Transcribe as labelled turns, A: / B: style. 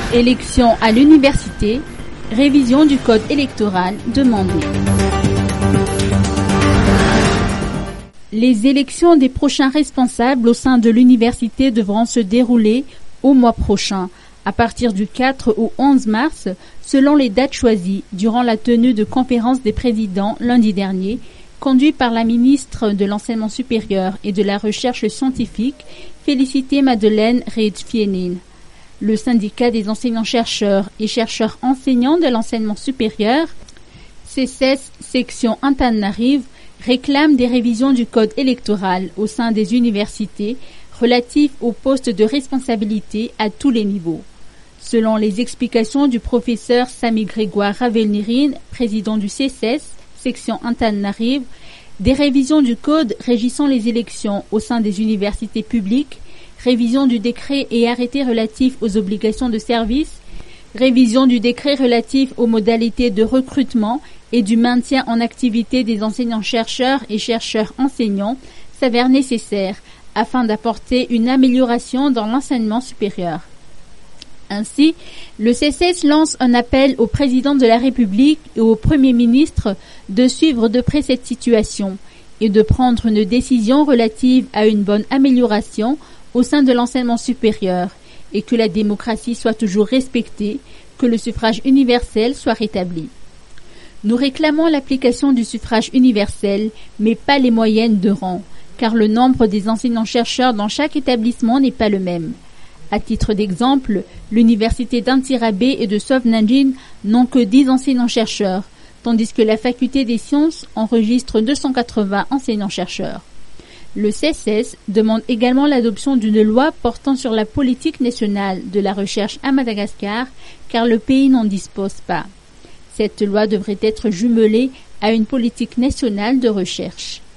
A: Élections à l'université, révision du code électoral demandée. Les élections des prochains responsables au sein de l'université devront se dérouler au mois prochain, à partir du 4 au 11 mars, selon les dates choisies durant la tenue de conférence des présidents lundi dernier, conduite par la ministre de l'Enseignement supérieur et de la Recherche scientifique, Félicité Madeleine Reid-Fienin. Le syndicat des enseignants-chercheurs et chercheurs enseignants de l'enseignement supérieur, CCES section Antananarive, réclame des révisions du code électoral au sein des universités relatifs aux postes de responsabilité à tous les niveaux. Selon les explications du professeur Sami Grégoire Ravelnirine, président du CCES, section Antananarive, des révisions du code régissant les élections au sein des universités publiques, révision du décret et arrêté relatif aux obligations de service, révision du décret relatif aux modalités de recrutement et du maintien en activité des enseignants-chercheurs et chercheurs-enseignants s'avèrent nécessaires afin d'apporter une amélioration dans l'enseignement supérieur. Ainsi, le CCES lance un appel au président de la République et au Premier ministre de suivre de près cette situation et de prendre une décision relative à une bonne amélioration au sein de l'enseignement supérieur et que la démocratie soit toujours respectée, que le suffrage universel soit rétabli. Nous réclamons l'application du suffrage universel, mais pas les moyennes de rang, car le nombre des enseignants-chercheurs dans chaque établissement n'est pas le même. À titre d'exemple, l'université d'Antirabé et de Sovnanjin n'ont que 10 enseignants-chercheurs, tandis que la faculté des sciences enregistre 280 enseignants-chercheurs. Le CCES demande également l'adoption d'une loi portant sur la politique nationale de la recherche à Madagascar, car le pays n'en dispose pas. Cette loi devrait être jumelée à une politique nationale de recherche.